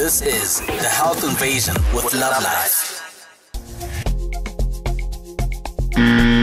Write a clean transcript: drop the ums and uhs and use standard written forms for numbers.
This is The Health Invasion with Love Life.